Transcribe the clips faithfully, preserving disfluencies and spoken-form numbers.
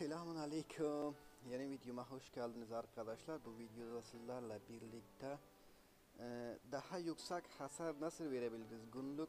Selamun Aleyküm. Yeni videoma hoş geldiniz arkadaşlar. Bu videoda sizlerle birlikte e, daha yüksek hasar nasıl verebiliriz? Günlük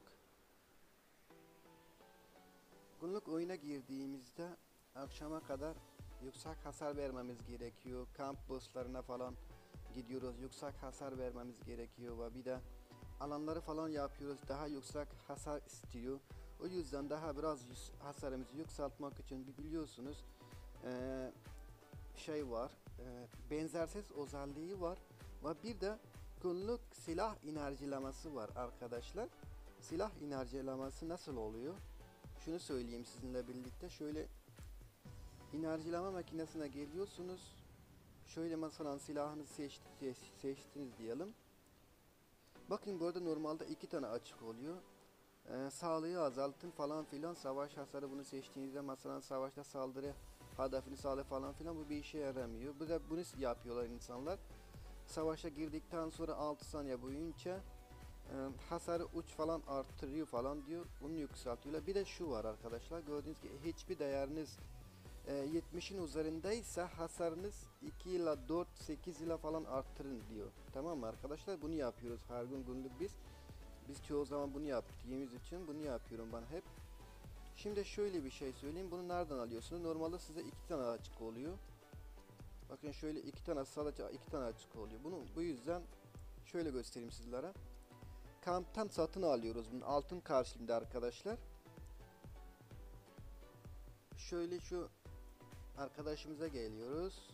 günlük oyuna girdiğimizde akşama kadar yüksek hasar vermemiz gerekiyor. Kamp bosslarına falan gidiyoruz. Yüksek hasar vermemiz gerekiyor ve bir de alanları falan yapıyoruz. Daha yüksek hasar istiyor. O yüzden daha biraz hasarımızı yükseltmek için biliyorsunuz e, şey var, e, benzersiz özelliği var ve bir de günlük silah enerjilemesi var arkadaşlar. Silah enerjilemesi nasıl oluyor? Şunu söyleyeyim sizinle birlikte. Şöyle enerjileme makinesine geliyorsunuz. Şöyle mesela silahınızı seçti, seçtiniz diyelim. Bakın burada normalde iki tane açık oluyor. Ee, sağlığı azaltın falan filan, savaş hasarı bunu seçtiğinizde mesela savaşta saldırı hedefini sağlığı falan filan, bu bir işe yaramıyor. Bu da bunu yapıyorlar insanlar. Savaşa girdikten sonra altı saniye boyunca e, hasarı uç falan arttırıyor falan diyor. Bunu yükseltiyorlar. Bir de şu var arkadaşlar, gördüğünüz gibi hiçbir değeriniz e, yetmişin üzerindeyse hasarınız iki ile dört sekiz ile falan arttırın diyor. Tamam mı arkadaşlar? Bunu yapıyoruz her gün günlük biz. Biz çoğu zaman bunu yaptığımız için bunu yapıyorum ben hep. Şimdi şöyle bir şey söyleyeyim. Bunu nereden alıyorsunuz? Normalde size iki tane açık oluyor. Bakın şöyle iki tane sadece iki tane açık oluyor. Bunu bu yüzden şöyle göstereyim sizlere. Kamptan satın alıyoruz. Bunun altın karşılığında arkadaşlar. Şöyle şu arkadaşımıza geliyoruz.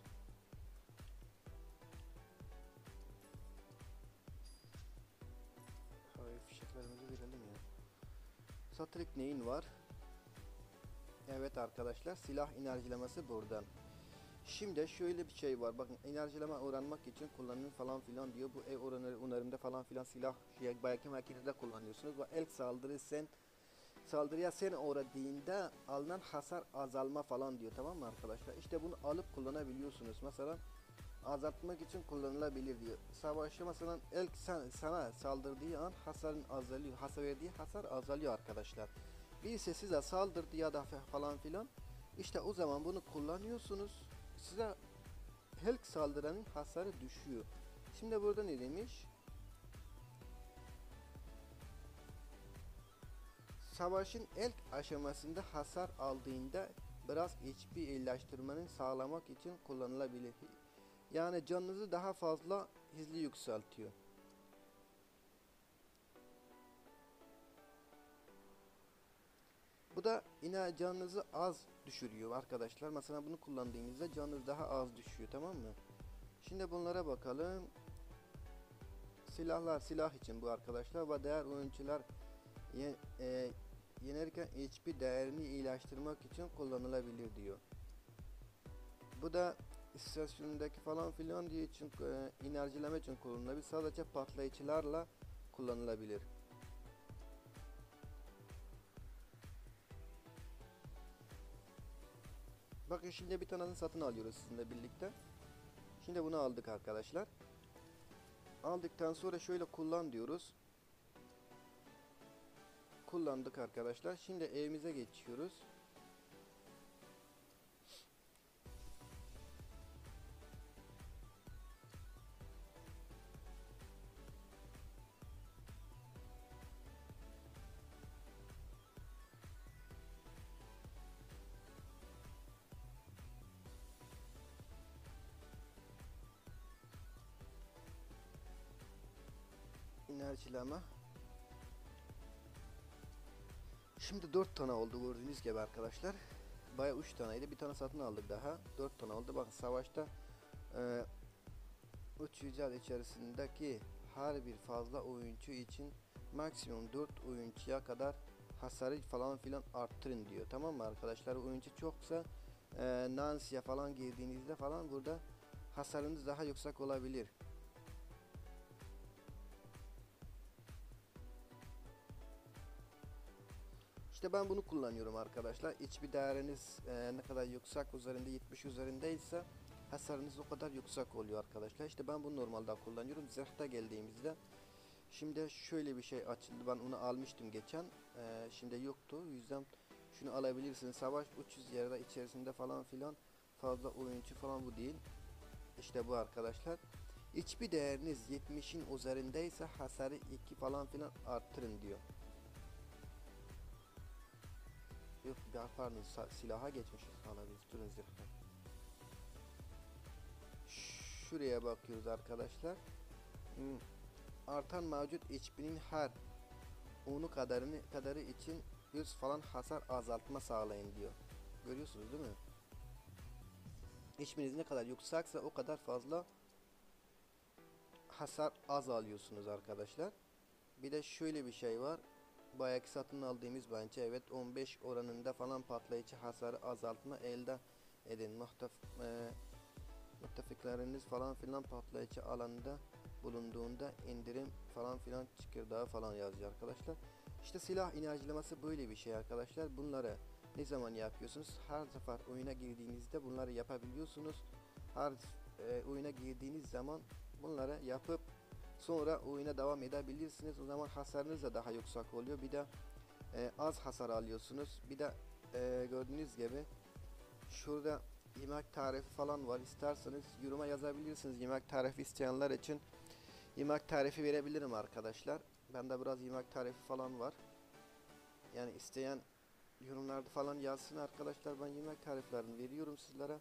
Hayır, fişeklerimizi verelim ya. Satılık neyin var? Evet arkadaşlar, silah enerjilemesi buradan. Şimdi şöyle bir şey var. Bakın, enerjileme öğrenmek için kullanın falan filan diyor. Bu ev onarımda falan filan silah şey, belki makinede kullanıyorsunuz. Ve ilk saldırı sen saldırıya sen uğradığında alınan hasar azalma falan diyor. Tamam mı arkadaşlar? İşte bunu alıp kullanabiliyorsunuz. Mesela azaltmak için kullanılabilir diyor. Savaşta mesela ilk sen, sana saldırdığı an hasarın azalıyor. Hasar verdiği hasar azalıyor arkadaşlar. Birisi size saldırdı ya da falan filan. İşte o zaman bunu kullanıyorsunuz. Size ilk saldıranın hasarı düşüyor. Şimdi burada ne demiş? Savaşın ilk aşamasında hasar aldığında biraz H P iyileştirmenin sağlamak için kullanılabilir. Yani canınızı daha fazla hızlı yükseltiyor. Bu da yine canınızı az düşürüyor arkadaşlar. Mesela bunu kullandığınızda canınız daha az düşüyor, tamam mı? Şimdi bunlara bakalım. Silahlar, silah için bu arkadaşlar ve değer oyuncular ye, e, yenerken H P değerini iyileştirmek için kullanılabilir diyor. Bu da istasyonundaki falan filan diye için e, enerjileme için kullanılabilir. Sadece patlayıcılarla kullanılabilir. Bakın şimdi bir tanesini satın alıyoruz sizinle birlikte. Şimdi bunu aldık arkadaşlar. Aldıktan sonra şöyle kullan diyoruz. Kullandık arkadaşlar. Şimdi evimize geçiyoruz. Enerjileme. Şimdi dört tane oldu gördüğünüz gibi arkadaşlar. Baya üç taneydi. Bir tane satın aldık daha. dört tane oldu. Bakın savaşta e, üç yüzyıl içerisindeki her bir fazla oyuncu için maksimum dört oyuncuya kadar hasarı falan filan arttırın diyor. Tamam mı arkadaşlar? Oyuncu çoksa e, Nancy'ye falan girdiğinizde falan burada hasarınız daha yüksek olabilir. İşte ben bunu kullanıyorum arkadaşlar. Hiçbir değeriniz e, ne kadar yüksek, üzerinde yetmiş üzerindeyse hasarınız o kadar yüksek oluyor arkadaşlar. İşte ben bunu normalde kullanıyorum. Zırhta geldiğimizde şimdi şöyle bir şey açıldı. Ben onu almıştım geçen. E, şimdi yoktu. O yüzden şunu alabilirsiniz. Savaş üç yüz yerde içerisinde falan filan, fazla oyuncu falan bu değil. İşte bu arkadaşlar. Hiçbir değeriniz yetmişin üzerindeyse hasarı iki falan filan arttırın diyor. Yok ya, pardon, silaha geçmişiz. Hala biz durun zırhla. Şuraya bakıyoruz arkadaşlar. Hmm. Artan mevcut H P'nin her onu kadarını kadarı için yüz falan hasar azaltma sağlayın diyor. Görüyorsunuz değil mi? H P'niz ne kadar yüksekse o kadar fazla hasar az alıyorsunuz arkadaşlar. Bir de şöyle bir şey var. Bayaki satın aldığımız bence evet on beş oranında falan patlayıcı hasarı azaltma elde edin. Muhtaf e, müttefikleriniz falan filan patlayıcı alanında bulunduğunda indirim falan filan çıkırdağı falan yazıyor arkadaşlar. İşte silah enerjilemesi böyle bir şey arkadaşlar. Bunları ne zaman yapıyorsunuz? Her sefer oyuna girdiğinizde bunları yapabiliyorsunuz. Her e, oyuna girdiğiniz zaman bunları yapıp sonra oyuna devam edebilirsiniz. O zaman hasarınız da daha yüksek oluyor. Bir de e, az hasar alıyorsunuz. Bir de e, gördüğünüz gibi şurada yemek tarifi falan var. İsterseniz yoruma yazabilirsiniz. Yemek tarifi isteyenler için yemek tarifi verebilirim arkadaşlar. Bende biraz yemek tarifi falan var. Yani isteyen yorumlarda falan yazsın arkadaşlar. Ben yemek tariflerini veriyorum sizlere.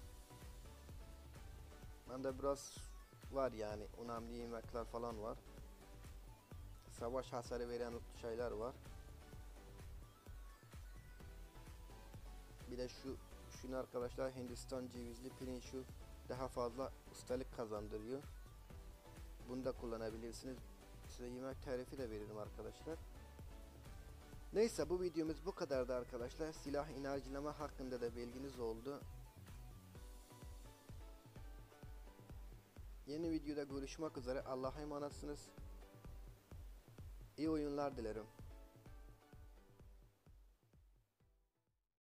Bende biraz var yani. Önemli yemekler falan var. Savaş hasarı veren şeyler var. Bir de şu şunu arkadaşlar, Hindistan cevizli pirinç, şu daha fazla ustalık kazandırıyor. Bunu da kullanabilirsiniz. Size yemek tarifi de veririm arkadaşlar. Neyse, bu videomuz bu kadardı arkadaşlar. Silah enerjileme hakkında da bilginiz oldu. Yeni videoda görüşmek üzere. Allah'a emanetsiniz. İyi oyunlar dilerim.